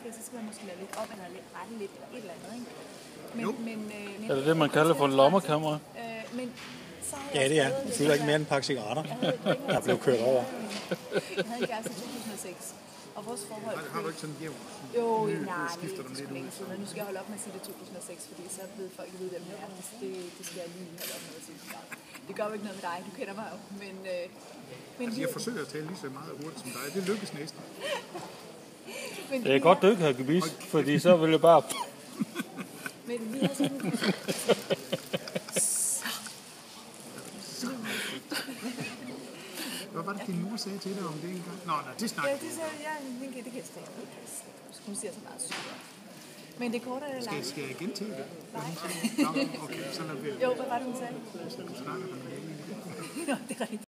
okay, så skal man måske lade lidt op, eller lidt rette lidt, eller et eller andet, ikke? Men, er det det, man kalder for en lommekamera? Men så ja, det er. Du fylder ikke mere end en pakke cigaretter, der blev kørt over. Jeg havde en kæreste i 2006, og vores forhold... Har du ikke sådan jævnt? Jo, nej, skifter dem lidt ud. Men nu skal jeg holde op med at sige det 2006, fordi så ved folk ikke, hvem det er. Det skal jeg lige holde op med at sige. Det gør jo ikke noget med dig, du kender mig jo, men altså, jeg forsøger at tale lige så meget hurtigt som dig. Det lykkes næsten. Det er godt, du ikke har gebis, fordi så vil jeg bare... Men vi har sådan... Hvad var det, din mor sagde til dig om det engang? Nå, det snakker ja, det sagde jeg. Det kan jeg stadig ikke. Hun siger så meget sygt. Men det korte er det langt. Skal jeg gentage det? Nej. Okay, så lader vi. Jo, hvad var det, hun sagde? Du snakker med mig. Nå, det er rigtigt.